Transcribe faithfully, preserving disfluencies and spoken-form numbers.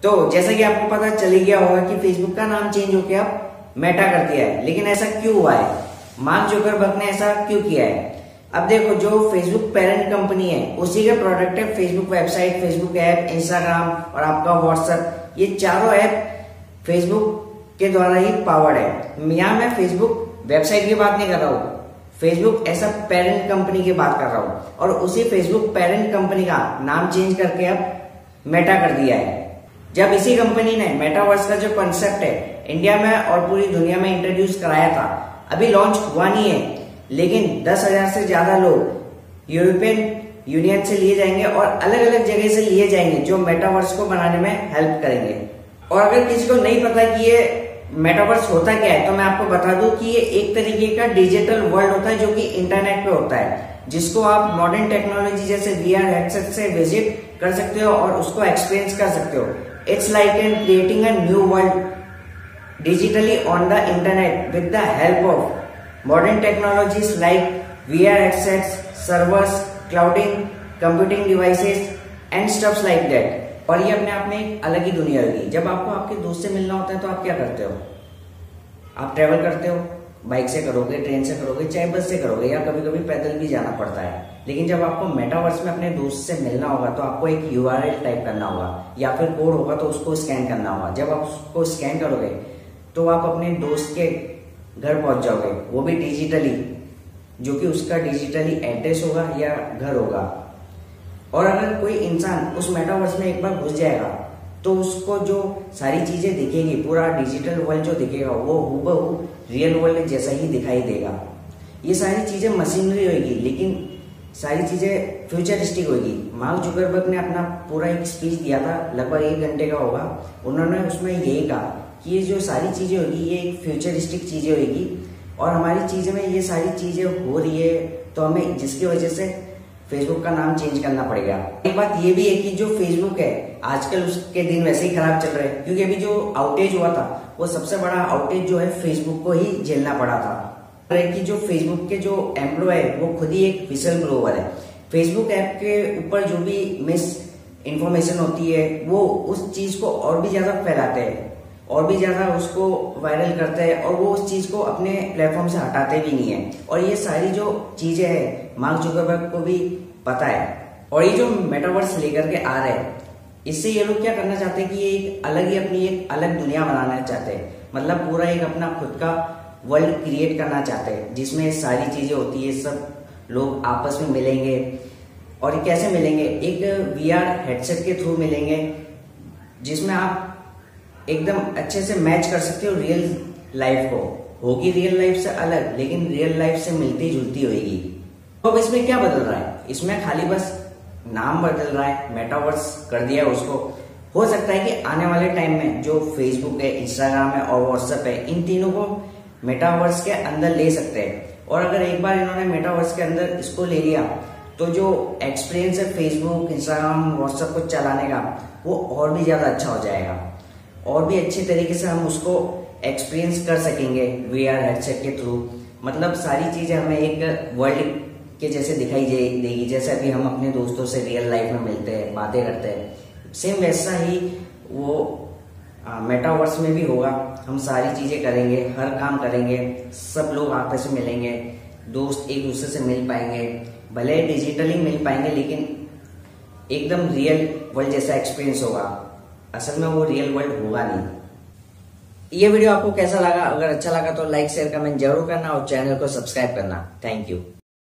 तो जैसा कि आपको पता चल ही गया होगा कि फेसबुक का नाम चेंज होकर अब मेटा कर दिया है, लेकिन ऐसा क्यों हुआ है? मार्क जुकरबर्ग ने ऐसा क्यों किया है? अब देखो, जो फेसबुक पेरेंट कंपनी है उसी के प्रोडक्ट है Facebook website, Facebook app, Instagram और आपका व्हाट्सएप। ये चारों ऐप फेसबुक के द्वारा ही पावर्ड है। यहाँ मैं फेसबुक वेबसाइट की बात नहीं कर रहा हूँ, फेसबुक ऐसा पेरेंट कंपनी की बात कर रहा हूँ। और उसी फेसबुक पेरेंट कंपनी का नाम चेंज करके अब मेटा कर दिया है। जब इसी कंपनी ने मेटावर्स का जो कॉन्सेप्ट है इंडिया में और पूरी दुनिया में इंट्रोड्यूस कराया था, अभी लॉन्च हुआ नहीं है, लेकिन दस हजार से ज्यादा लोग यूरोपियन यूनियन से लिए जाएंगे और अलग अलग जगह से लिए जाएंगे जो मेटावर्स को बनाने में हेल्प करेंगे। और अगर किसी को नहीं पता कि ये मेटावर्स होता क्या है, तो मैं आपको बता दूं कि ये एक तरीके का डिजिटल वर्ल्ड होता है जो कि इंटरनेट पे होता है, जिसको आप मॉडर्न टेक्नोलॉजी जैसे वीआर हेडसेट से विजिट कर सकते हो और उसको एक्सपीरियंस कर सकते हो। It's like in creating a new world digitally on the internet with the help of modern technologies like VR headsets, servers, clouding, computing devices and stuffs like that. और ये अपने आप में एक अलग ही दुनिया होगी। जब आपको आपके दोस्त से मिलना होता है तो आप क्या करते हो? आप ट्रेवल करते हो, बाइक से करोगे, ट्रेन से करोगे, चाहे बस से करोगे, या कभी कभी पैदल भी जाना पड़ता है। लेकिन जब आपको मेटावर्स में अपने दोस्त से मिलना होगा तो आपको एक यूआरएल टाइप करना होगा या फिर कोड होगा तो उसको स्कैन करना होगा। जब आप उसको स्कैन करोगे तो आप अपने दोस्त के घर पहुंच जाओगे, वो भी डिजिटली, जो कि उसका डिजिटली एड्रेस होगा या घर होगा। और अगर कोई इंसान उस मेटावर्स में एक बार घुस जाएगा तो उसको जो सारी चीजें दिखेगी, पूरा डिजिटल वर्ल्ड जो दिखेगा वो हूबहू रियल वर्ल्ड जैसा ही दिखाई देगा। ये सारी चीजें मशीनरी होगी, लेकिन सारी चीजें फ्यूचरिस्टिक होगी। मार्क जुकरबर्ग ने अपना पूरा एक स्पीच दिया था, लगभग एक घंटे का होगा। उन्होंने उसमें यही कहा कि ये जो सारी चीजें होगी ये एक फ्यूचरिस्टिक चीजें होगी और हमारी चीजें में ये सारी चीजें हो रही है, तो हमें जिसकी वजह से फेसबुक का नाम चेंज करना पड़ेगा। एक बात ये भी है कि जो फेसबुक है आजकल उसके दिन वैसे ही खराब चल रहे हैं, क्योंकि अभी जो आउटेज हुआ था वो सबसे बड़ा आउटेज जो है फेसबुक को ही झेलना पड़ा था। कि जो फेसबुक के जो एम्प्लॉय है वो खुद ही एक विसल ब्लोअर है। फेसबुक ऐप के ऊपर जो भी मिस इंफॉर्मेशन होती है वो उस चीज को और भी ज्यादा फैलाते हैं और भी ज्यादा उसको वायरल करते हैं और वो उस चीज को अपने प्लेटफॉर्म से हटाते भी नहीं है। और ये सारी जो चीजें हैं मार्क जुकरबर्ग को भी पता है। और ये जो मेटावर्स लेकर के आ रहे हैं, इससे ये लोग क्या करना चाहते हैं कि ये एक अलग ही अपनी एक अलग दुनिया बनाना चाहते हैं। मतलब पूरा एक अपना खुद का वर्ल्ड क्रिएट करना चाहते हैं जिसमें सारी चीजें होती है, सब लोग आपस में मिलेंगे। और कैसे मिलेंगे? एक वीआर हेडसेट के थ्रू मिलेंगे जिसमें आप एकदम अच्छे से मैच कर सकते हो रियल लाइफ को। होगी रियल लाइफ से अलग, लेकिन रियल लाइफ से मिलती जुलती होगी। तो अब इसमें क्या बदल रहा है? इसमें खाली बस नाम बदल रहा है, मेटावर्स कर दिया है उसको। हो सकता है कि आने वाले टाइम में जो फेसबुक है, इंस्टाग्राम है और व्हाट्सएप है, इन तीनों को मेटावर्स के अंदर ले सकते हैं। और अगर एक बार इन्होंने मेटावर्स के अंदर इसको ले लिया तो जो एक्सपीरियंस है फेसबुक, इंस्टाग्राम, व्हाट्सएप को चलाने का वो और भी ज्यादा अच्छा हो जाएगा और भी अच्छे तरीके से हम उसको एक्सपीरियंस कर सकेंगे वीआर हेडसेट के थ्रू। मतलब सारी चीजें हमें एक वर्ल्ड के जैसे दिखाई देगी, जैसे अभी हम अपने दोस्तों से रियल लाइफ में मिलते हैं, बातें करते हैं, सेम वैसा ही वो मेटावर्स में भी होगा। हम सारी चीजें करेंगे, हर काम करेंगे, सब लोग आपस में मिलेंगे, दोस्त एक दूसरे से मिल पाएंगे, भले डिजिटली मिल पाएंगे लेकिन एकदम रियल वर्ल्ड जैसा एक्सपीरियंस होगा। असल में वो रियल वर्ल्ड होगा नहीं। ये वीडियो आपको कैसा लगा? अगर अच्छा लगा तो लाइक, शेयर, कमेंट जरूर करना और चैनल को सब्सक्राइब करना। Thank you.